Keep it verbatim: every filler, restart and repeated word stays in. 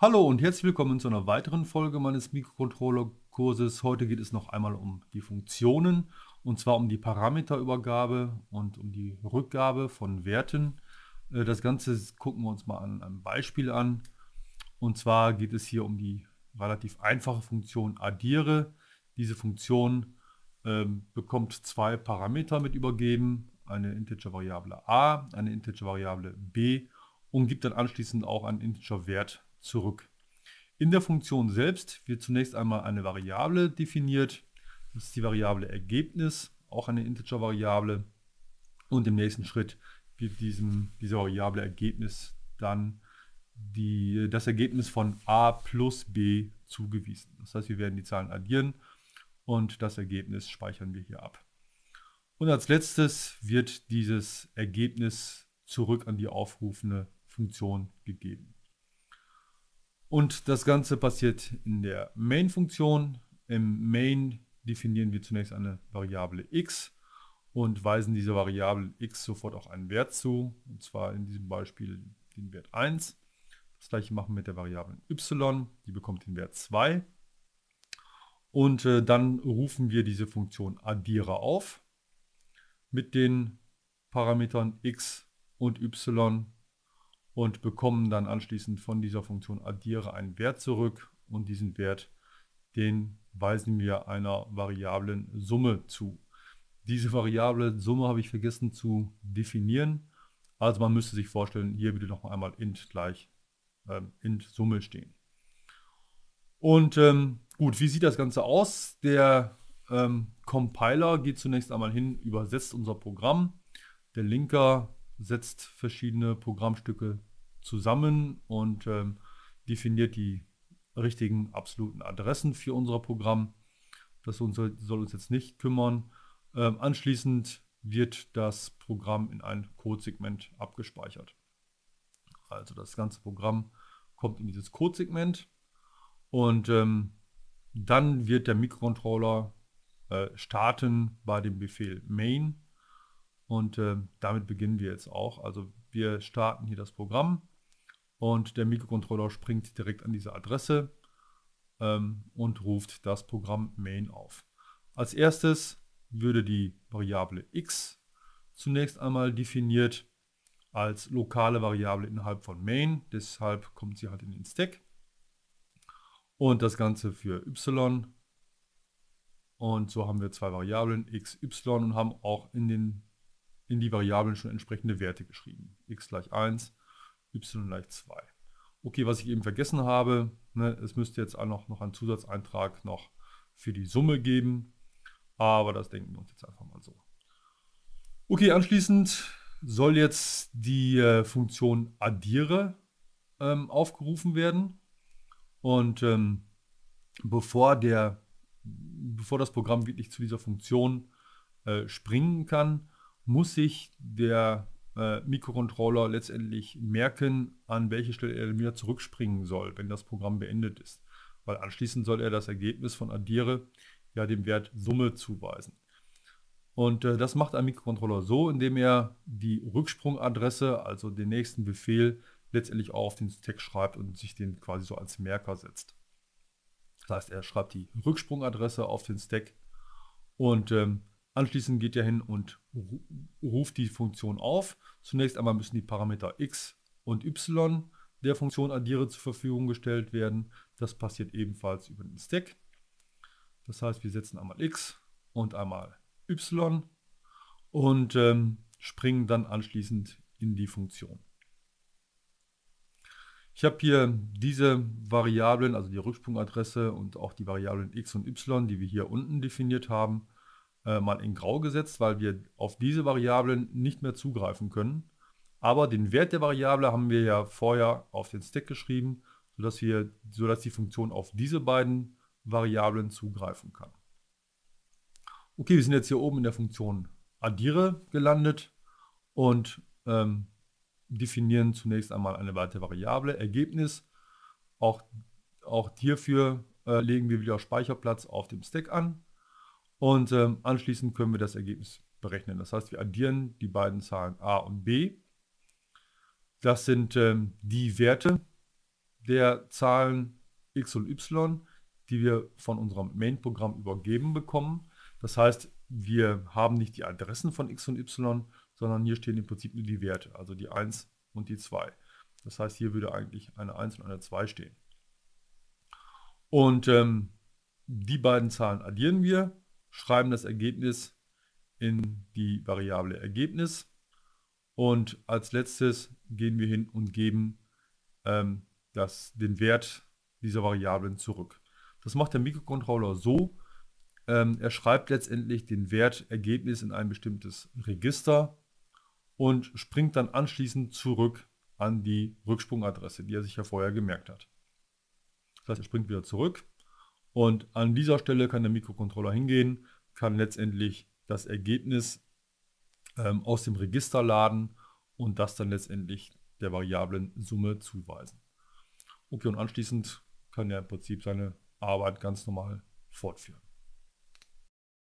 Hallo und herzlich willkommen zu einer weiteren Folge meines Mikrocontroller-Kurses. Heute geht es noch einmal um die Funktionen, und zwar um die Parameterübergabe und um die Rückgabe von Werten. Äh, Das Ganze gucken wir uns mal an einem Beispiel an. Und zwar geht es hier um die relativ einfache Funktion addiere. Diese Funktion ähm, bekommt zwei Parameter mit übergeben, eine Integer-Variable a, eine Integer-Variable b, und gibt dann anschließend auch einen Integer-Wert zurück. In der Funktion selbst wird zunächst einmal eine Variable definiert. Das ist die Variable Ergebnis, auch eine Integer-Variable. Und im nächsten Schritt wird diesem, dieser Variable Ergebnis dann die, das Ergebnis von a plus b zugewiesen. Das heißt, wir werden die Zahlen addieren und das Ergebnis speichern wir hier ab. Und als letztes wird dieses Ergebnis zurück an die aufrufende Funktion gegeben. Und das Ganze passiert in der Main-Funktion. Im Main definieren wir zunächst eine Variable x und weisen dieser Variable x sofort auch einen Wert zu, und zwar in diesem Beispiel den Wert eins. Das gleiche machen wir mit der Variable y, die bekommt den Wert zwei. Und äh, dann rufen wir diese Funktion addiere auf mit den Parametern x und y und bekommen dann anschließend von dieser Funktion addiere einen Wert zurück, und diesen Wert, den weisen wir einer variablen Summe zu. Diese variable Summe habe ich vergessen zu definieren. Also man müsste sich vorstellen, hier würde noch einmal int gleich ähm, int Summe stehen. Und ähm, gut, wie sieht das Ganze aus? Der ähm, Compiler geht zunächst einmal hin, übersetzt unser Programm. Der Linker setzt verschiedene Programmstücke zusammen und ähm, definiert die richtigen absoluten Adressen für unser Programm. Das soll, soll uns jetzt nicht kümmern. Ähm, anschließend wird das Programm in ein Codesegment abgespeichert. Also das ganze Programm kommt in dieses Codesegment und ähm, dann wird der Mikrocontroller äh, starten bei dem Befehl main. Und äh, damit beginnen wir jetzt auch. Also wir starten hier das Programm und der Mikrocontroller springt direkt an diese Adresse ähm, und ruft das Programm main auf. Als erstes würde die Variable x zunächst einmal definiert als lokale Variable innerhalb von main. Deshalb kommt sie halt in den Stack. Und das Ganze für y. Und so haben wir zwei Variablen x, y und haben auch in, den, in die Variablen schon entsprechende Werte geschrieben. X gleich eins, y gleich zwei. Okay, was ich eben vergessen habe, ne, es müsste jetzt auch noch, noch einen Zusatzeintrag noch für die Summe geben. Aber das denken wir uns jetzt einfach mal so. Okay, anschließend soll jetzt die äh, Funktion addiere ähm, aufgerufen werden. Und ähm, bevor, der, bevor das Programm wirklich zu dieser Funktion äh, springen kann, muss sich der äh, Mikrocontroller letztendlich merken, an welche Stelle er wieder zurückspringen soll, wenn das Programm beendet ist. Weil anschließend soll er das Ergebnis von addiere ja dem Wert Summe zuweisen. Und äh, das macht ein Mikrocontroller so, indem er die Rücksprungadresse, also den nächsten Befehl, letztendlich auch auf den Stack schreibt und sich den quasi so als Merker setzt. Das heißt, er schreibt die Rücksprungadresse auf den Stack und ähm, anschließend geht er hin und ruft die Funktion auf. Zunächst einmal müssen die Parameter x und y der Funktion addiere zur Verfügung gestellt werden. Das passiert ebenfalls über den Stack. Das heißt, wir setzen einmal x und einmal y und ähm, springen dann anschließend in die Funktion. Ich habe hier diese Variablen, also die Rücksprungadresse und auch die Variablen x und y, die wir hier unten definiert haben, äh, mal in grau gesetzt, weil wir auf diese Variablen nicht mehr zugreifen können. Aber den Wert der Variable haben wir ja vorher auf den Stack geschrieben, sodass, wir, sodass die Funktion auf diese beiden Variablen zugreifen kann. Okay, wir sind jetzt hier oben in der Funktion addiere gelandet und ähm, definieren zunächst einmal eine weitere Variable, Ergebnis. Auch, auch hierfür äh, legen wir wieder Speicherplatz auf dem Stack an und ähm, anschließend können wir das Ergebnis berechnen. Das heißt, wir addieren die beiden Zahlen a und b. Das sind ähm, die Werte, der Zahlen x und y, die wir von unserem Main-Programm übergeben bekommen. Das heißt, wir haben nicht die Adressen von x und y, sondern hier stehen im Prinzip nur die Werte, also die eins und die zwei. Das heißt, hier würde eigentlich eine eins und eine zwei stehen. Und ähm, die beiden Zahlen addieren wir, schreiben das Ergebnis in die Variable Ergebnis und als letztes gehen wir hin und geben ähm, das, den Wert dieser Variablen zurück. Das macht der Mikrocontroller so, ähm, er schreibt letztendlich den Wert Ergebnis in ein bestimmtes Register und springt dann anschließend zurück an die Rücksprungadresse, die er sich ja vorher gemerkt hat. Das heißt, er springt wieder zurück und an dieser Stelle kann der Mikrocontroller hingehen, kann letztendlich das Ergebnis ähm, aus dem Register laden und das dann letztendlich der variablen Summe zuweisen. Okay, und anschließend kann er im Prinzip seine Arbeit ganz normal fortführen.